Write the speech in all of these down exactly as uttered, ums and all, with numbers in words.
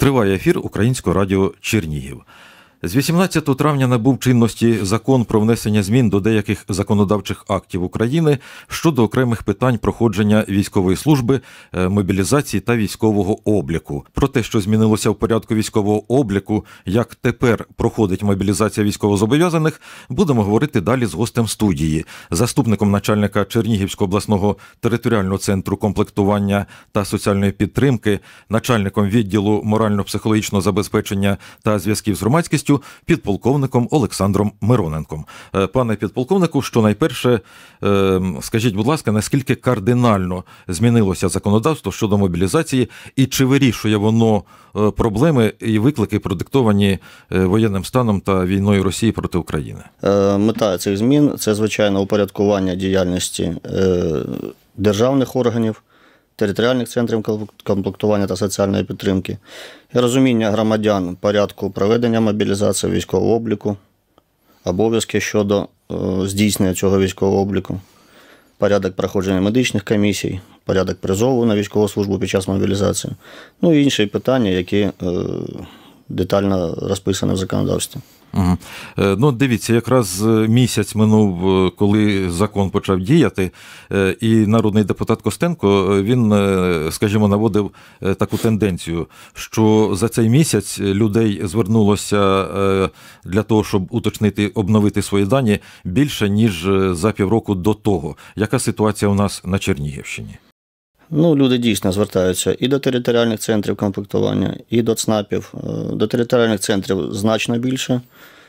Триває ефір Українського радіо Чернігів. З вісімнадцятого травня набув чинності Закон про внесення змін до деяких законодавчих актів України щодо окремих питань проходження військової служби, мобілізації та військового обліку. Про те, що змінилося в порядку військового обліку, як тепер проходить мобілізація військовозобов'язаних, будемо говорити далі з гостем студії, заступником начальника Чернігівського обласного територіального центру комплектування та соціальної підтримки, начальником відділу морально-психологічного забезпечення та зв'язків з громадськістю, підполковником Олександром Мироненком. Пане підполковнику, що найперше, скажіть, будь ласка, наскільки кардинально змінилося законодавство щодо мобілізації і чи вирішує воно проблеми і виклики, продиктовані воєнним станом та війною Росії проти України? Мета цих змін – це, звичайно, упорядкування діяльності державних органів, територіальних центрів комплектування та соціальної підтримки, і розуміння громадян порядку проведення мобілізації, військового обліку, обов'язки щодо здійснення цього військового обліку, порядок проходження медичних комісій, порядок призову на військову службу під час мобілізації, ну і інші питання, які детально розписані в законодавстві. Угу. Ну, дивіться, якраз місяць минув, коли закон почав діяти, і народний депутат Костенко, він, скажімо, наводив таку тенденцію, що за цей місяць людей звернулося для того, щоб уточнити, обновити свої дані, більше, ніж за півроку до того. Яка ситуація у нас на Чернігівщині? Ну, люди дійсно звертаються і до територіальних центрів комплектування, і до ЦНАПів. До територіальних центрів значно більше.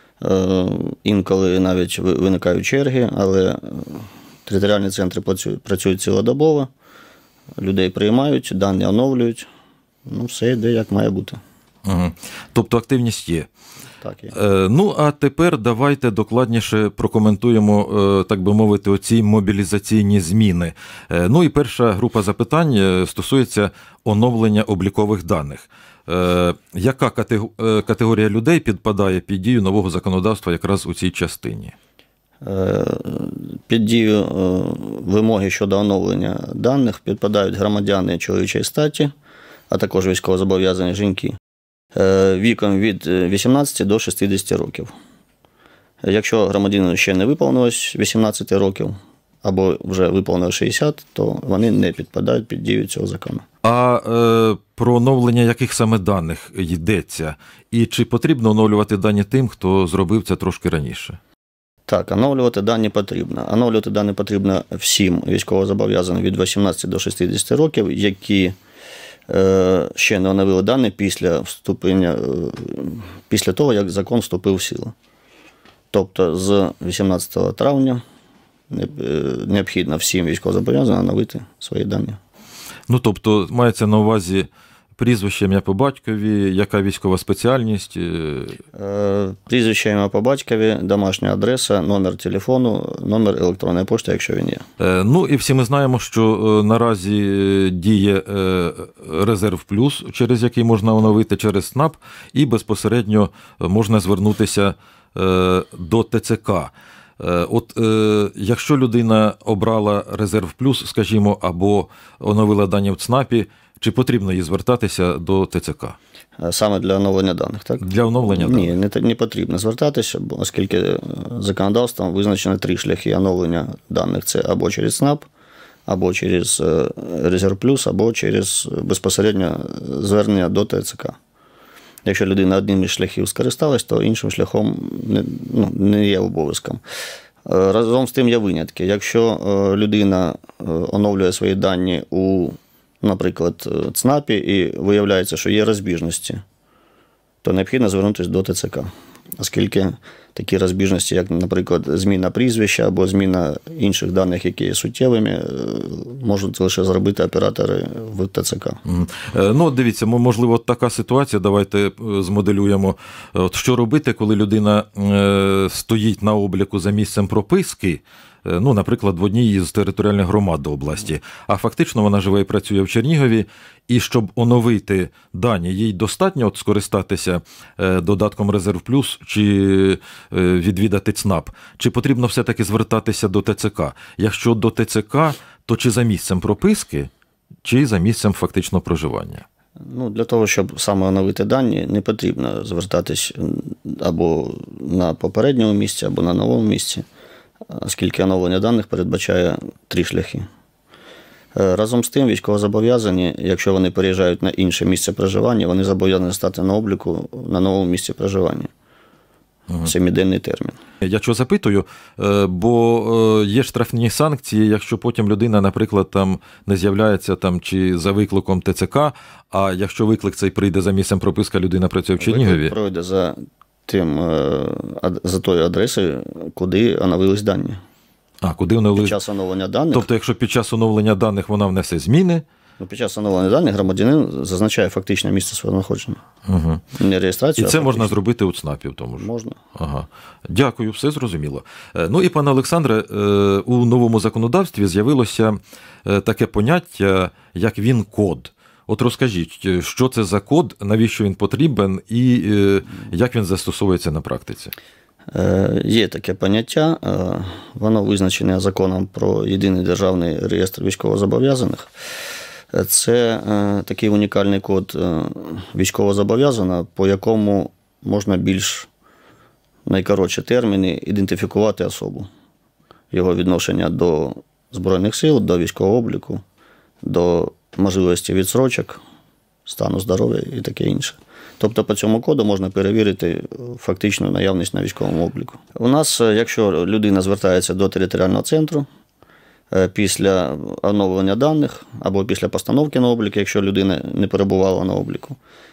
Інколи навіть виникають черги, але територіальні центри працюють, працюють цілодобово, людей приймають, дані оновлюють. Ну, все йде, як має бути. Угу. Тобто активність є. Так, є. Ну, а тепер давайте докладніше прокоментуємо, так би мовити, оці мобілізаційні зміни. Ну і перша група запитань стосується оновлення облікових даних. Яка категорія людей підпадає під дію нового законодавства якраз у цій частині? Під дію вимоги щодо оновлення даних підпадають громадяни чоловічої статі, а також військовозобов'язані жінки віком від вісімнадцяти до шістдесяти років. Якщо громадянину ще не виповнилось вісімнадцять років, або вже виповнилось шістдесят, то вони не підпадають під дію цього закону. А е, про оновлення яких саме даних йдеться? І чи потрібно оновлювати дані тим, хто зробив це трошки раніше? Так, оновлювати дані потрібно. Оновлювати дані потрібно всім військовозобов'язаним від вісімнадцяти до шістдесяти років, які ще не оновили дані після вступлення, після того, як закон вступив в силу. Тобто з вісімнадцятого травня необхідно всім військовозобов'язаним оновити свої дані. Ну, тобто, мається на увазі прізвище, ім'я по батькові, яка військова спеціальність? Прізвище, ім'я по батькові, домашня адреса, номер телефону, номер електронної пошти, якщо він є. Ну і всі ми знаємо, що наразі діє резерв плюс, через який можна оновити через ЦНАП, і безпосередньо можна звернутися до ТЦК. От е, якщо людина обрала резерв плюс, скажімо, або оновила дані в ЦНАПі, чи потрібно їй звертатися до ТЦК? Саме для оновлення даних, так? Для оновлення даних? Ні, не, не потрібно звертатися, оскільки законодавством визначено три шляхи оновлення даних. Це або через ЦНАП, або через резерв плюс, або через безпосередньо звернення до ТЦК. Якщо людина одним із шляхів скористалась, то іншим шляхом не, ну, не є обов'язком. Разом з тим є винятки. Якщо людина оновлює свої дані у, наприклад, ЦНАПі і виявляється, що є розбіжності, то необхідно звернутися до ТЦК. Оскільки такі розбіжності, як, наприклад, зміна прізвища або зміна інших даних, які є суттєвими, можуть лише зробити оператори в ТЦК. Ну, дивіться, можливо, така ситуація, давайте змоделюємо. От що робити, коли людина стоїть на обліку за місцем прописки, ну, наприклад, в одній із територіальних громад області, а фактично вона живе і працює в Чернігові, і щоб оновити дані, їй достатньо от скористатися додатком «Резерв плюс» чи відвідати ЦНАП? Чи потрібно все-таки звертатися до ТЦК? Якщо до ТЦК, то чи за місцем прописки, чи за місцем фактичного проживання? Ну, для того, щоб саме оновити дані, не потрібно звертатись або на попередньому місці, або на новому місці, оскільки оновлення даних передбачає три шляхи. Разом з тим, військовозобов'язані, якщо вони переїжджають на інше місце проживання, вони зобов'язані стати на обліку на новому місці проживання. Семиденний термін. Я чого запитую, бо є штрафні санкції, якщо потім людина, наприклад, там не з'являється там чи за викликом ТЦК, а якщо виклик цей прийде за місцем прописки, людина працює в Чернігові. Виклик пройде за тим, за тою адресою, куди оновились дані. А, куди оновили? Під час оновлення даних. Тобто, якщо під час оновлення даних вона внесе зміни, Ну, під час оновлення даних громадянин зазначає фактичне місце свого знаходження. Угу. Не реєстрацію, і це а можна зробити у ЦНАПі в тому ж? Можна. Ага. Дякую, все зрозуміло. Ну і, пане Олександре, у новому законодавстві з'явилося таке поняття, як ВІН-код. От розкажіть, що це за код, навіщо він потрібен і як він застосовується на практиці? Є таке поняття, воно визначене законом про єдиний державний реєстр військовозобов'язаних. Це такий унікальний код військовозобов'язаного, по якому можна більш найкоротші терміни ідентифікувати особу. Його відношення до Збройних сил, до військового обліку, до можливості відсрочок, стану здоров'я і таке інше. Тобто по цьому коду можна перевірити фактичну наявність на військовому обліку. У нас, якщо людина звертається до територіального центру, після оновлення даних або після постановки на облік, якщо людина не перебувала на обліку,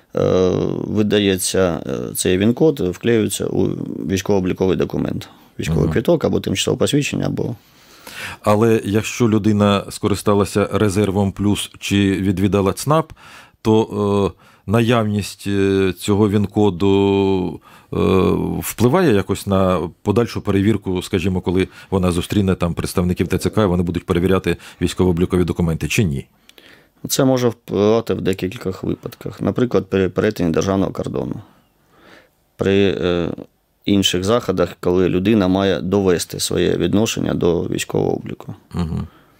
видається цей ВІН-код, вклеюється у військово-обліковий документ. Військовий квиток або тимчасове посвідчення, або... Але якщо людина скористалася резервом плюс чи відвідала ЦНАП, то е, наявність цього ВІН-коду е, впливає якось на подальшу перевірку, скажімо, коли вона зустріне там представників ТЦК, і вони будуть перевіряти військово-облікові документи, чи ні? Це може впливати в декількох випадках. Наприклад, при перетині державного кордону. При е, інших заходах, коли людина має довести своє відношення до військового обліку. Угу.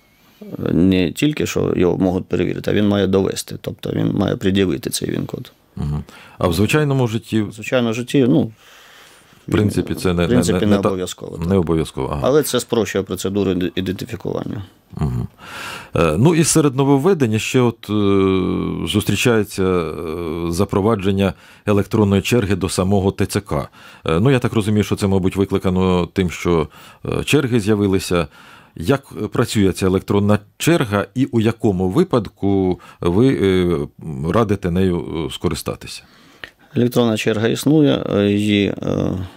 Не тільки, що його можуть перевірити, а він має довести. Тобто він має пред'явити цей ВІН-код. Угу. А в звичайному житті? В звичайному житті, ну, в принципі, це не, в принципі, не, не, не обов'язково. Не обов'язково. Ага. Але це спрощує процедуру ідентифікування. Угу. Ну і серед нововведень ще от е, зустрічається запровадження електронної черги до самого ТЦК. Е, ну, я так розумію, що це, мабуть, викликано тим, що черги з'явилися. Як працює ця електронна черга і у якому випадку ви е, радите нею скористатися? Електронна черга існує, її е,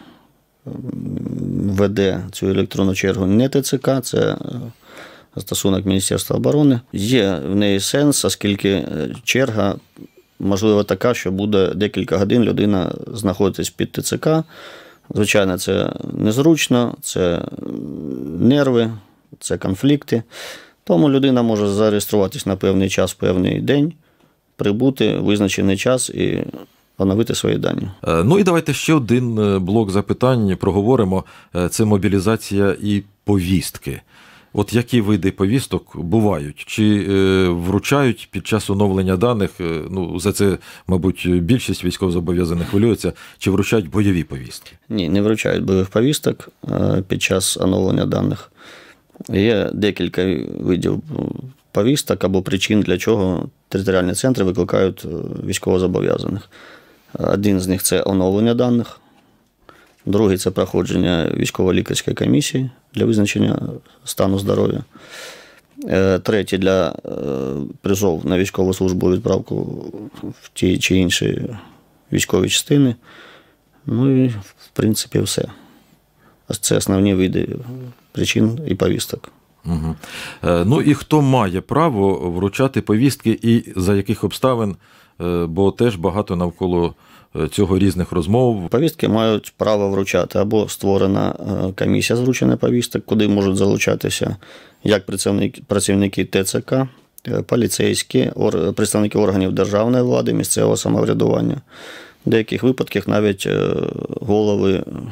веде цю електронну чергу не ТЦК, це застосунок Міністерства оборони. Є в неї сенс, оскільки черга, можливо, така, що буде декілька годин людина знаходитись під ТЦК. Звичайно, це незручно, це нерви, це конфлікти. Тому людина може зареєструватись на певний час, певний день, прибути в визначений час і оновити свої дані. Ну і давайте ще один блок запитань проговоримо. Це мобілізація і повістки. От які види повісток бувають? Чи вручають під час оновлення даних, ну за це, мабуть, більшість військовозобов'язаних хвилюється, чи вручають бойові повістки? Ні, не вручають бойових повісток під час оновлення даних. Є декілька видів повісток або причин, для чого територіальні центри викликають військовозобов'язаних. Один з них – це оновлення даних, другий – це проходження військово-лікарської комісії для визначення стану здоров'я, третій – для призов на військову службу, відправку в ті чи інші військові частини. Ну і, в принципі, все. Це основні види причин і повісток. Угу. Ну і хто має право вручати повістки і за яких обставин, бо теж багато навколо цього різних розмов. Повістки мають право вручати або створена комісія з вручення повісток, куди можуть залучатися як працівники ТЦК, поліцейські, представники органів державної влади, місцевого самоврядування. В деяких випадках навіть голови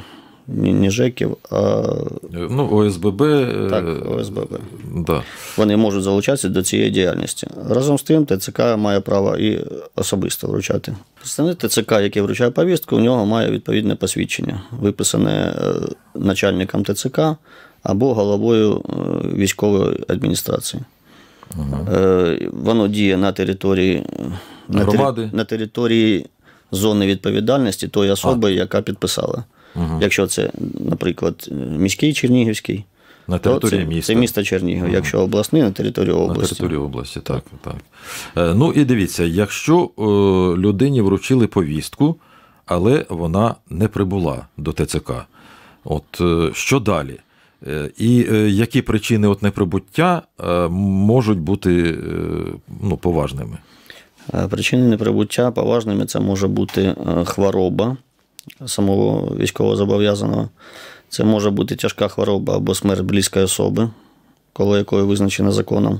не, не ЖЕКів, а Ну, О С Б Б. так, О С Б Б. Да. Вони можуть залучатися до цієї діяльності. Разом з тим, Т Ц К має право і особисто вручати. Представник Т Ц К, який вручає повістку, у нього має відповідне посвідчення, виписане начальником Т Ц К або головою військової адміністрації. Угу. Воно діє на території, на, тери, на території зони відповідальності тої особи, а. яка підписала. Угу. Якщо це, наприклад, міський Чернігівський, на території це, міста. Це місто Чернігів. Угу. Якщо обласний, на території області. На території області, так, так. Ну і дивіться, якщо людині вручили повістку, але вона не прибула до Т Ц К, от що далі? І які причини от неприбуття можуть бути ну, поважними? Причини неприбуття поважними – це може бути хвороба самого військовозобов'язаного, це може бути тяжка хвороба або смерть близької особи, коло якої визначено законом.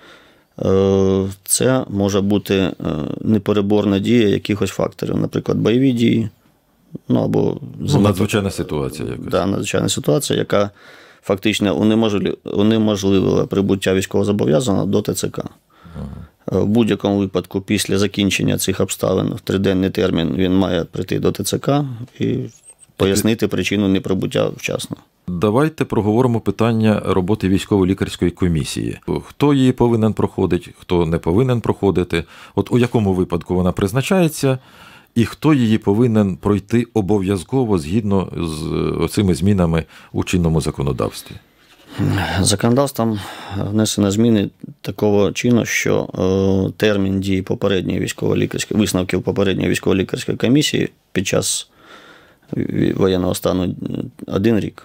Це може бути непереборна дія якихось факторів, наприклад, бойові дії, ну, або ну, надзвичайна ситуація якась. Да, надзвичайна ситуація, яка фактично унеможливила прибуття військовозобов'язаного до Т Ц К. Ага. В будь-якому випадку, після закінчення цих обставин, в триденний термін він має прийти до Т Ц К і пояснити причину неприбуття вчасно. Давайте проговоримо питання роботи військово-лікарської комісії. Хто її повинен проходити, хто не повинен проходити, от у якому випадку вона призначається, і хто її повинен пройти обов'язково згідно з цими змінами у чинному законодавстві? Законодавством внесено зміни такого чину, що термін дії попередньої військово-лікарської, висновків попередньої військово-лікарської комісії під час воєнного стану один рік.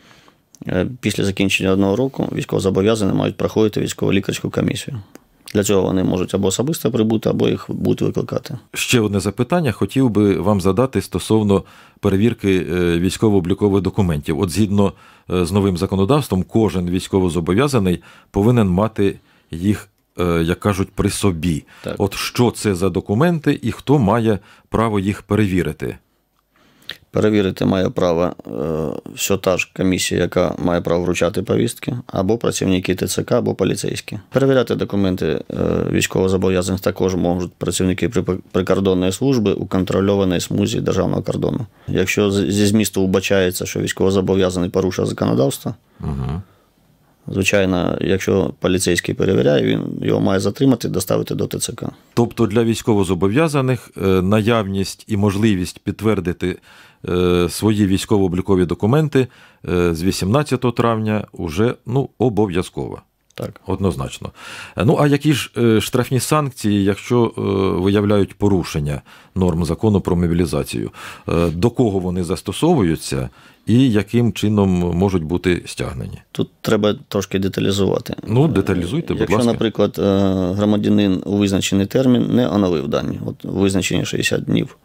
Після закінчення одного року військовозобов'язані мають проходити військово-лікарську комісію. Для цього вони можуть або особисто прибути, або їх будуть викликати. Ще одне запитання хотів би вам задати стосовно перевірки військово-облікових документів. От згідно з новим законодавством, кожен військовозобов'язаний повинен мати їх, як кажуть, при собі. Так. От що це за документи і хто має право їх перевірити? Перевірити має право все та ж комісія, яка має право вручати повістки, або працівники Т Ц К, або поліцейські. Перевіряти документи військовозобов'язаних також можуть працівники прикордонної служби у контрольованій смузі державного кордону. Якщо зі змісту вбачається, що військовозобов'язаний порушив законодавство, угу. звичайно, якщо поліцейський перевіряє, він його має затримати і доставити до Т Ц К. Тобто для військовозобов'язаних наявність і можливість підтвердити свої військово-облікові документи з вісімнадцятого травня вже ну, обов'язково. Так. Однозначно. Ну, а які ж штрафні санкції, якщо виявляють порушення норм закону про мобілізацію? До кого вони застосовуються і яким чином можуть бути стягнені? Тут треба трошки деталізувати. Ну, деталізуйте, будь Якщо, ласка. наприклад, громадянин у визначений термін не оновив дані, от визначені шістдесят днів,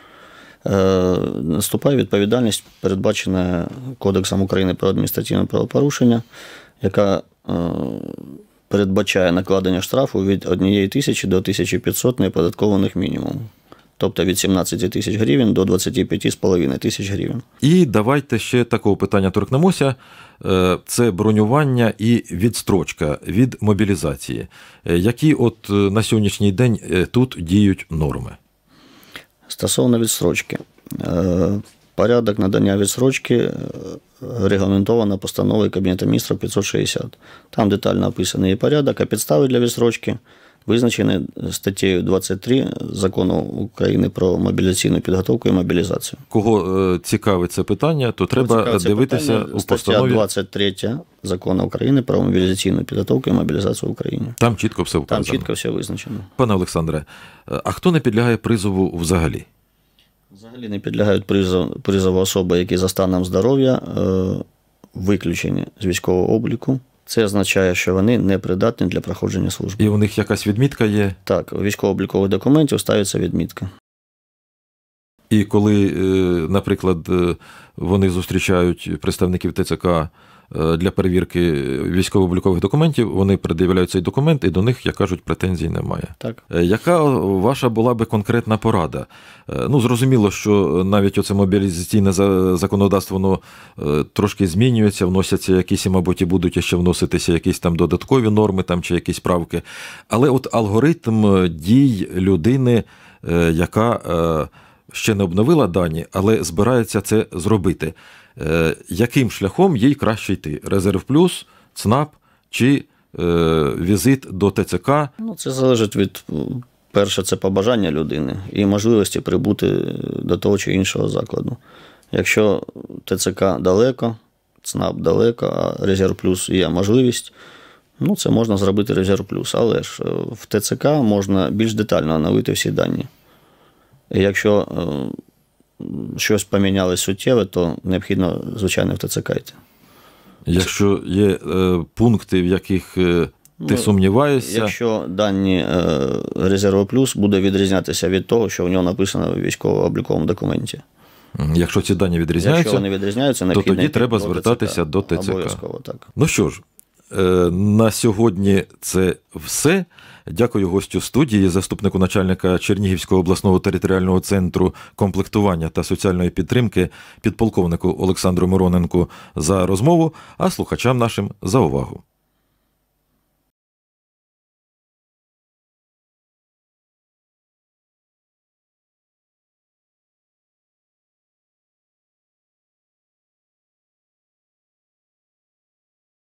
наступає відповідальність, передбачена Кодексом України про адміністративне правопорушення, яка передбачає накладення штрафу від однієї тисячі до тисячі п'ятсот неоподаткованих мінімумів. Тобто від сімнадцять тисяч гривень до двадцять п'ять з половиною тисяч гривень. І давайте ще такого питання торкнемося. Це бронювання і відстрочка від мобілізації. Які от на сьогоднішній день тут діють норми? Стосовно відстрочки. Порядок надання відстрочки регламентовано постановою Кабінету Міністрів п'ятсот шістдесят. Там детально описаний порядок, а підстави для відстрочки визначені статтею двадцять три Закону України про мобілізаційну підготовку і мобілізацію. Кого цікавить це питання, то треба дивитися питання, у постанові. Стаття двадцять три Закону України про мобілізаційну підготовку і мобілізацію в Україні. Там чітко все вказано. Там чітко все визначено. Пане Олександре, а хто не підлягає призову взагалі? Взагалі не підлягають призову, призову особи, які за станом здоров'я виключені з військового обліку. Це означає, що вони не придатні для проходження служби. І у них якась відмітка є? Так, у військово-облікових документів ставиться відмітка. І коли, наприклад, вони зустрічають представників Т Ц К е, для перевірки військово-облікових документів, вони пред'являють цей документ, і до них, як кажуть, претензій немає. Так. Е, Яка ваша була би конкретна порада? Е, Ну, зрозуміло, що навіть оце мобілізаційне за- законодавство, воно е, трошки змінюється, вносяться якісь, і, мабуть, і будуть ще вноситися якісь там додаткові норми там, чи якісь правки. Але от алгоритм дій людини, е, яка е, ще не обновила дані, але збирається це зробити. Е, Яким шляхом їй краще йти? Резерв плюс, ЦНАП чи е, візит до ТЦК? Ну, це залежить від, перше, це побажання людини і можливості прибути до того чи іншого закладу. Якщо ТЦК далеко, ЦНАП далеко, а Резерв Плюс є можливість, ну, це можна зробити Резерв Плюс. Але ж е, в ТЦК можна більш детально оновити всі дані. І якщо е, щось помінялось суттєве, то необхідно, звичайно, в ТЦК йти. Якщо є е, пункти, в яких е, ти Ну, сумніваєшся, Якщо дані е, Резерву Плюс буде відрізнятися від того, що в нього написано в військово-обліковому документі. м, якщо ці дані Якщо відрізняються, вони відрізняються, то необхідно тоді йти треба до звертатися ТЦК. до ТЦК. Обов'язково, так. Ну що ж, е, на сьогодні це все. Дякую гостю студії, заступнику начальника Чернігівського обласного територіального центру комплектування та соціальної підтримки, підполковнику Олександру Мироненку за розмову, а слухачам нашим за увагу.